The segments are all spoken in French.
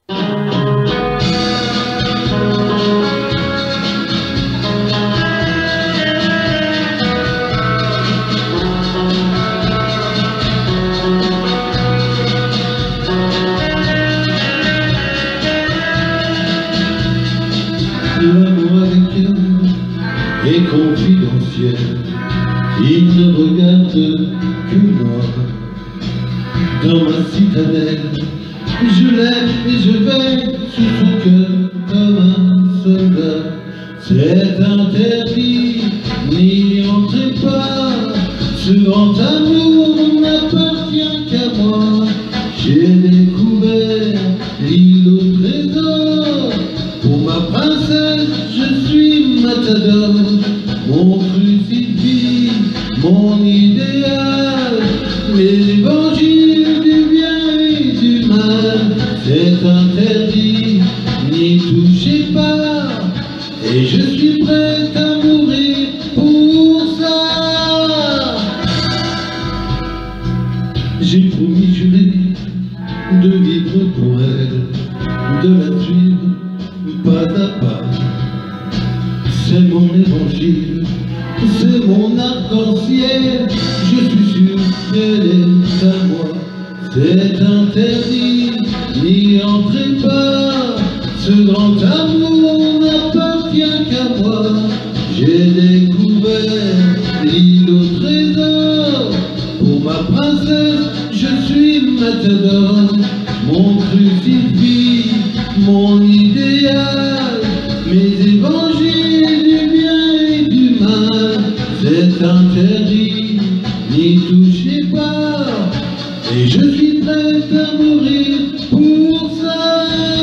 L'amour avec elle est confidentiel. Il ne regarde que moi. Dans ma citadelle, je l'aime et je veille sur son cœur comme un soldat. C'est interdit, n'y entrez pas. Ce grand amour n'appartient qu'à moi. J'ai découvert l'île au trésor. Pour ma princesse, je suis matador. Mon crucifix, mon idéal, les évangiles du bien et du mal. C'est interdit, n'y touchez pas. Et je suis prêt à mourir pour ça. J'ai promis juré de vivre pour elle, de la suivre pas à pas. C'est mon évangile, c'est mon arc-en-ciel. Je suis sûr qu'elle est à moi. C'est interdit, n'y entrez pas. Ce grand amour n'appartient qu'à moi. J'ai découvert l'île au trésor. Pour ma princesse, je suis matador. Mon crucifix, mon idéal, mes évangiles du bien et du mal. C'est interdit, n'y touchez pas. Et je suis prêt à mourir pour ça.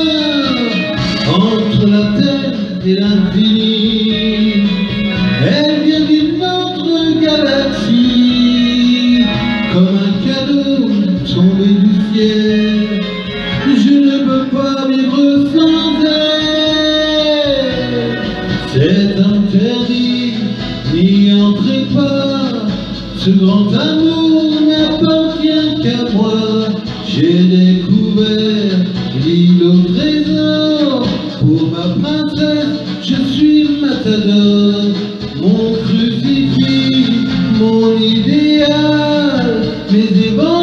Entre la terre et l'infini, elle vient d'une autre galaxie. Comme un cadeau tombé du ciel, je ne peux pas vivre sans elle. C'est interdit, n'y entrez pas. Ce grand amour n'appartient qu'à moi. J'ai découvert l'île au trésor. Pour ma princesse, je suis matador. Mon crucifix, mon idéal, mes évangiles